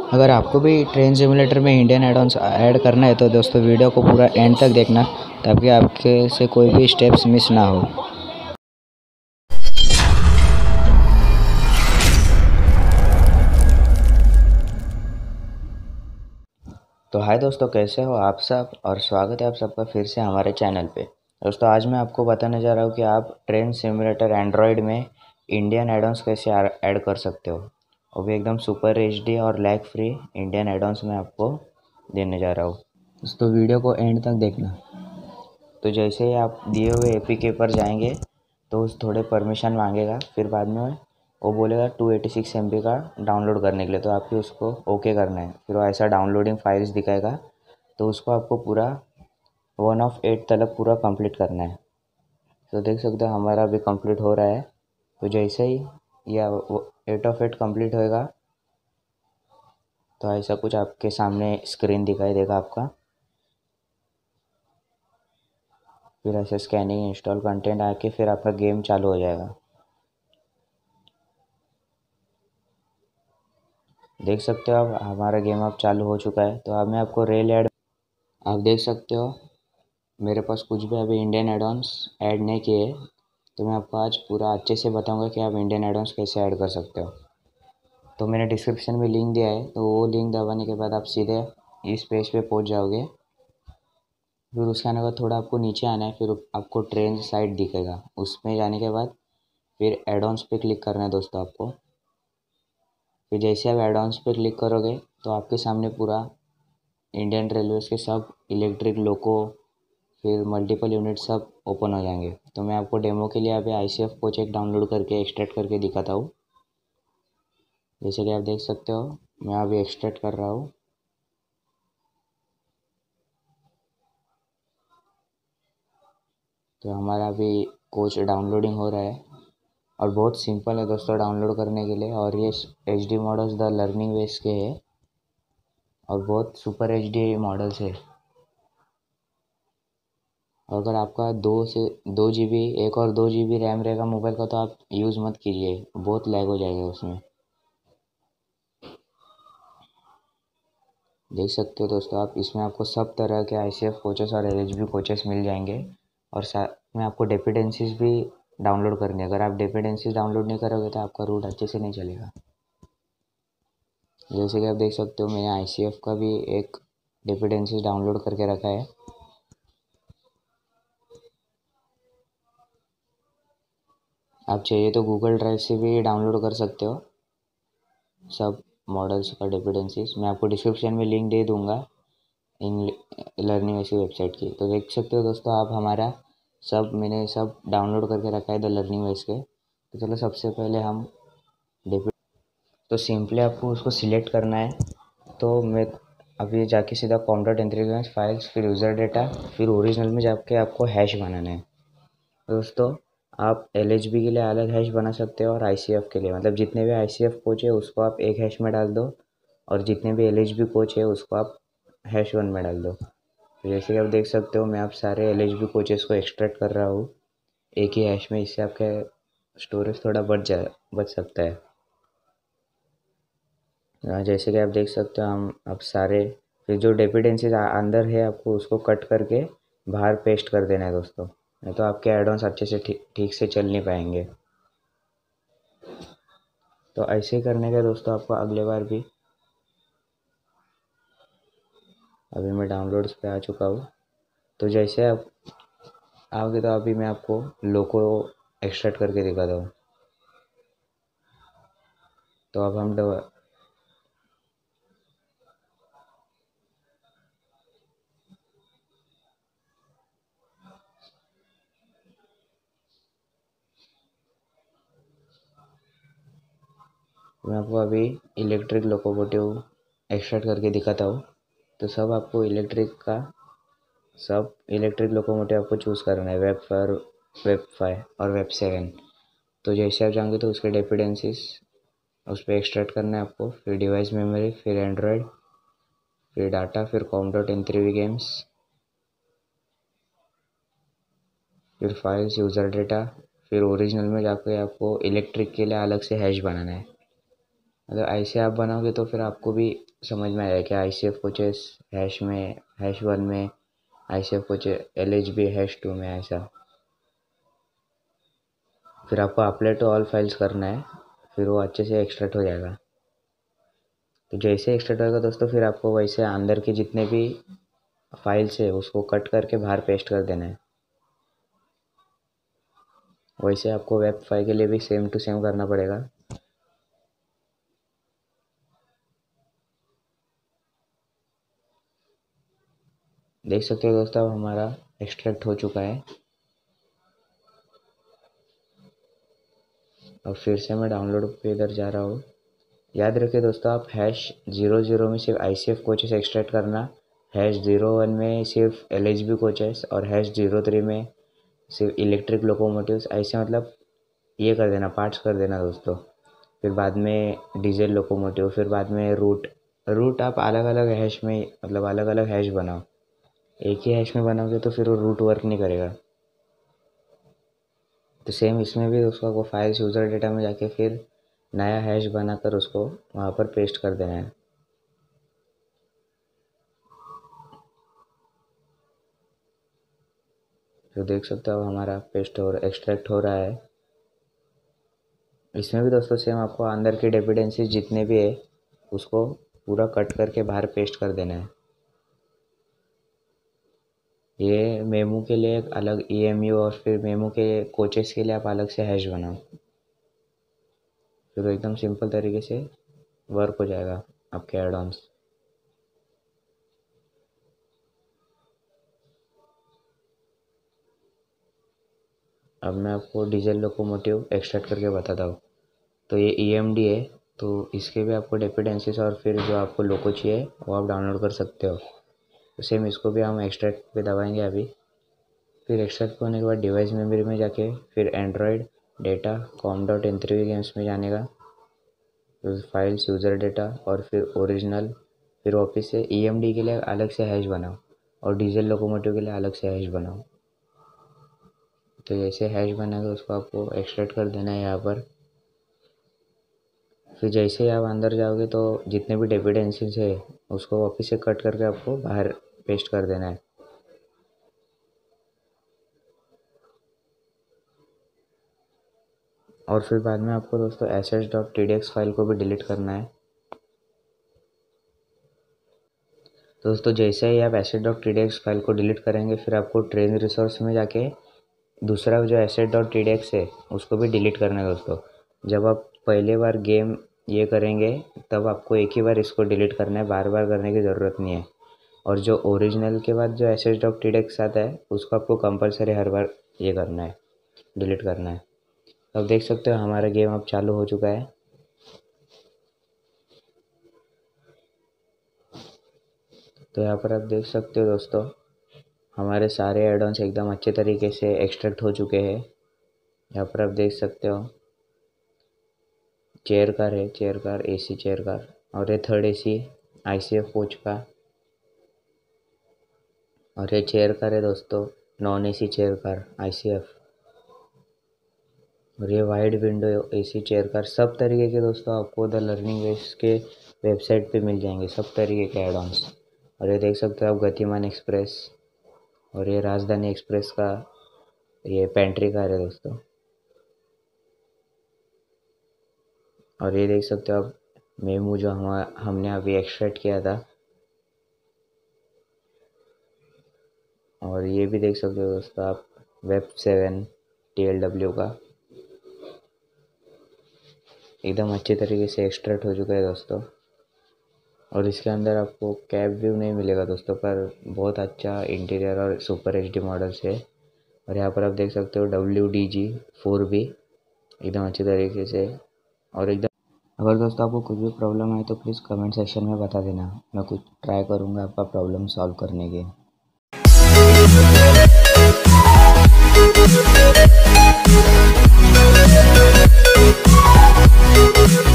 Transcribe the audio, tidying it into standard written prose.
अगर आपको भी ट्रेन सिमुलेटर में इंडियन एड-ऑन्स ऐड करना है तो दोस्तों वीडियो को पूरा एंड तक देखना, ताकि आपके से कोई भी स्टेप्स मिस ना हो। तो हाय दोस्तों, कैसे हो आप सब, और स्वागत है आप सबका फिर से हमारे चैनल पे। दोस्तों आज मैं आपको बताने जा रहा हूँ कि आप ट्रेन सिमुलेटर एंड्रॉयड में इंडियन एड-ऑन्स कैसे ऐड कर सकते हो, वो भी एकदम सुपर एचडी और लैग फ्री इंडियन एड-ऑन्स मैं आपको देने जा रहा हूँ। दोस्तों वीडियो को एंड तक देखना। तो जैसे ही आप दिए हुए एपीके पर जाएंगे तो थोड़े परमिशन मांगेगा, फिर बाद में वो बोलेगा 286 MB का डाउनलोड करने के लिए, तो आपको उसको ओके करना है। फिर वो ऐसा डाउनलोडिंग फाइल्स दिखाएगा, तो उसको आपको पूरा 1/8 तक पूरा कंप्लीट करना है। तो देख सकते हो हमारा अभी कंप्लीट हो रहा है। तो जैसे ही यह 8/8 कंप्लीट होएगा तो ऐसा कुछ आपके सामने स्क्रीन दिखाई देगा आपका। फिर ऐसे स्कैनिंग इंस्टॉल कंटेंट आके फिर आपका गेम चालू हो जाएगा। देख सकते हो अब हमारा गेम अब चालू हो चुका है। तो अब मैं आपको रेल ऐड, आप देख सकते हो मेरे पास कुछ भी अभी इंडियन एड-ऑन्स ऐड नहीं किए। तो मैं आपको आज पूरा अच्छे से बताऊंगा कि आप इंडियन एड-ऑन्स कैसे ऐड कर सकते हो। तो मैंने डिस्क्रिप्शन में लिंक दिया है, तो वो लिंक दबाने के बाद आप सीधे इस पेज पे पहुंच जाओगे। फिर उसके आने के बाद थोड़ा आपको नीचे आना है, फिर आपको ट्रेन साइट दिखेगा, उसमें जाने के बाद फिर एड-ऑन्स पे क्लिक करना है दोस्तों आपको। फिर जैसे आप एड-ऑन्स पे क्लिक करोगे तो आपके सामने पूरा इंडियन रेलवेज़ के सब इलेक्ट्रिक लोको फिर मल्टीपल यूनिट सब ओपन हो जाएंगे। तो मैं आपको डेमो के लिए अभी ICF कोच एक डाउनलोड करके एक्सट्रैक्ट करके दिखाता हूँ। जैसे कि आप देख सकते हो मैं अभी एक्सट्रैक्ट कर रहा हूँ। तो हमारा अभी कोच डाउनलोडिंग हो रहा है, और बहुत सिंपल है दोस्तों डाउनलोड करने के लिए। और ये HD मॉडल्स द लर्निंग वेस के है, और बहुत सुपर HD मॉडल्स है। अगर आपका 2 GB, 1 और 2 GB रैम रहेगा मोबाइल का, तो आप यूज़ मत कीजिए, बहुत लैग हो जाएगा उसमें। देख सकते हो दोस्तों आप, इसमें आपको सब तरह के ICF कोचेस और LHB कोचेस मिल जाएंगे, और साथ में आपको डिपेंडेंसीज भी डाउनलोड करनी है। अगर आप डिपेंडेंसीज डाउनलोड नहीं करोगे तो आपका रूट अच्छे से नहीं चलेगा। जैसे कि आप देख सकते हो मैंने ICF का भी एक डिपेंडेंसीज डाउनलोड करके रखा है। आप चाहिए तो गूगल ड्राइव से भी डाउनलोड कर सकते हो सब मॉडल्स का डिपेंडेंसीज। मैं आपको डिस्क्रिप्शन में लिंक दे दूँगा इन लर्निंग ऐसी वेबसाइट की। तो देख सकते हो दोस्तों आप हमारा मैंने सब डाउनलोड करके रखा है द लर्निंग वेज के। तो चलो सबसे पहले हम डिपि तो सिंपली आपको उसको सिलेक्ट करना है। तो मैं अभी जाके सीधा com.entry फाइल्स, फिर यूज़र डेटा, फिर ओरिजिनल में जाके आपको हैश बनाना है। दोस्तों आप LHB के लिए अलग हैश बना सकते हो, और ICF के लिए, मतलब जितने भी ICF कोच है उसको आप एक हैश में डाल दो, और जितने भी LHB कोच है उसको आप #1 में डाल दो। तो जैसे कि आप देख सकते हो मैं आप सारे LHB कोचेस को एक्सट्रैक्ट कर रहा हूँ एक ही हैश में। इससे आपका स्टोरेज थोड़ा बच सकता है। जैसे कि आप देख सकते हो हम अब सारे फिर जो डिपेंडेंसीज अंदर है आपको उसको कट करके बाहर पेस्ट कर देना है दोस्तों, नहीं तो आपके एड-ऑन्स अच्छे से ठीक से चल नहीं पाएंगे। तो ऐसे ही करने का दोस्तों आपको अगले बार भी। अभी मैं डाउनलोड्स पे आ चुका हूँ। तो जैसे आप आओगे तो अभी मैं आपको लोको एक्सट्रैक्ट करके दिखाता हूँ। तो अब हम मैं आपको अभी इलेक्ट्रिक लोकोमोटिव एक्सट्रैक्ट करके दिखाता हूँ। तो सब आपको इलेक्ट्रिक लोकोमोटिव आपको चूज़ करना है, वेब 5 और वेब 7। तो जैसे आप जाएंगे तो उसके डिपेंडेंसीज उस पर एक्सट्रैक्ट करना है आपको, फिर डिवाइस मेमोरी, फिर एंड्रॉयड, फिर डाटा, फिर com.n3 गेम्स, फिर फाइल्स, यूज़र डेटा, फिर ओरिजिनल में जाकर आपको इलेक्ट्रिक के लिए अलग से हैश बनाना है। मतलब ऐसे आप बनाओगे तो फिर आपको भी समझ में आएगा कि ICF कोचेस हैश में #1 में, ICF कोचेस LHB #2 में, ऐसा। फिर आपको अप्लाई टू ऑल फाइल्स करना है, फिर वो अच्छे से एक्सट्रैक्ट हो जाएगा। तो जैसे एक्सट्रैक्ट होगा दोस्तों, फिर आपको वैसे अंदर के जितने भी फाइल्स है उसको कट करके बाहर पेस्ट कर देना है। वैसे आपको वेब फाइल के लिए भी सेम टू सेम करना पड़ेगा। देख सकते हो दोस्तों, अब हमारा एक्सट्रैक्ट हो चुका है। अब फिर से मैं डाउनलोड पे इधर जा रहा हूँ। याद रखिए दोस्तों, आप #00 में सिर्फ ICF कोचेस एक्सट्रैक्ट करना, #01 में सिर्फ LHB कोचेस, और #03 में सिर्फ इलेक्ट्रिक लोकोमोटिव्स। ऐसे मतलब ये कर देना, पार्ट्स कर देना दोस्तों। फिर बाद में डीजल लोकोमोटिव, फिर बाद में रूट आप अलग अलग हैश में, मतलब अलग अलग हैश बनाओ। एक ही हैश में बनाओगे तो फिर वो रूट वर्क नहीं करेगा। तो सेम इसमें भी उसका को फाइल्स यूज़र डेटा में जाके फिर नया हैश बनाकर उसको वहाँ पर पेस्ट कर देना है। तो देख सकते हो हमारा पेस्ट और एक्सट्रैक्ट हो रहा है। इसमें भी दोस्तों सेम आपको अंदर की डिपेंडेंसीज जितने भी है उसको पूरा कट करके बाहर पेस्ट कर देना है। ये मेमू के लिए एक अलग EMU, और फिर मेमू के कोचेस के लिए आप अलग से हैश बनाओ। फिर एकदम सिंपल तरीके से वर्क हो जाएगा आपके एड ऑन्स। अब मैं आपको डीजल लोकोमोटिव एक्सट्रैक्ट करके बताता हूँ। तो ये EMD है, तो इसके भी आपको डिपेंडेंसीज और फिर जो आपको लोको चाहिए वो आप डाउनलोड कर सकते हो। तो सेम इसको भी हम एक्सट्रैक्ट पे दबाएंगे अभी। फिर एक्सट्रैक्ट होने के बाद डिवाइस मेमोरी में जाके फिर एंड्रॉयड डेटा com.n3 गेम्स में जाने का, फिर फाइल्स यूज़र डेटा, और फिर ओरिजिनल। फिर वापस से EMD के लिए अलग से हैश बनाओ और डीजल लोकोमोटिव के लिए अलग से हैश बनाओ। तो जैसे हैश बनाएगा उसको आपको एक्सट्रैक्ट कर देना है यहाँ पर। फिर जैसे ही आप अंदर जाओगे तो जितने भी डिपेंडेंसीज है उसको वापस से कट करके आपको बाहर पेस्ट कर देना है। और फिर बाद में आपको दोस्तों assets.tdx फाइल को भी डिलीट करना है। दोस्तों जैसे ही आप asset.tdx फाइल को डिलीट करेंगे, फिर आपको ट्रेन रिसोर्स में जाके दूसरा जो asset.tdx है उसको भी डिलीट करना है दोस्तों। जब आप पहले बार गेम ये करेंगे तब आपको एक ही बार इसको डिलीट करना है, बार बार करने की ज़रूरत नहीं है। और जो ओरिजिनल के बाद जो assets.tdx आता है उसको आपको कंपलसरी हर बार ये करना है, डिलीट करना है। अब देख सकते हो हमारा गेम अब चालू हो चुका है। तो यहाँ पर आप देख सकते हो दोस्तों, हमारे सारे एड ऑन्स एकदम अच्छे तरीके से एक्सट्रैक्ट हो चुके हैं। यहाँ पर आप देख सकते हो चेयर कार है, chair car AC chair car, और ये 3rd AC ICF कोच का, और ये चेयर कार है दोस्तों non AC chair car ICF, और ये wide window AC chair car. सब तरीके के दोस्तों आपको द लर्निंग वेज के वेबसाइट पे मिल जाएंगे, सब तरीके के एड ऑन्स। और ये देख सकते हो आप गतिमान एक्सप्रेस, और ये राजधानी एक्सप्रेस का ये पेंट्री कार है दोस्तों। और ये देख सकते हो आप मेमू जो हमने अभी एक्सट्रैक्ट किया था। और ये भी देख सकते हो दोस्तों आप Web7 TLW का एकदम अच्छे तरीके से एक्सट्रैक्ट हो चुका है दोस्तों। और इसके अंदर आपको कैब व्यू नहीं मिलेगा दोस्तों, पर बहुत अच्छा इंटीरियर और सुपर HD मॉडल्स है। और यहाँ पर आप देख सकते हो WDG4B एकदम अच्छे तरीके से। और एकदम अगर दोस्तों आपको कुछ भी प्रॉब्लम है तो प्लीज़ कमेंट सेक्शन में बता देना, मैं कुछ ट्राई करूँगा आपका प्रॉब्लम सॉल्व करने की।